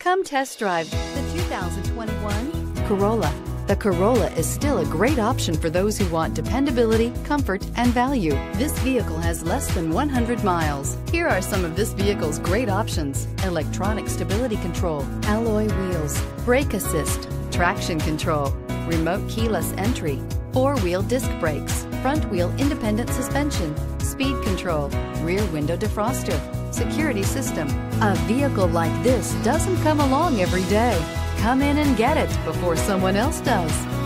Come test drive the 2021 Corolla. The Corolla is still a great option for those who want dependability, comfort, and value. This vehicle has less than 100 miles. Here are some of this vehicle's great options: electronic stability control, alloy wheels, brake assist, traction control, remote keyless entry, four-wheel disc brakes, front-wheel independent suspension, speed control, rear window defroster, security system. A vehicle like this doesn't come along every day. Come in and get it before someone else does.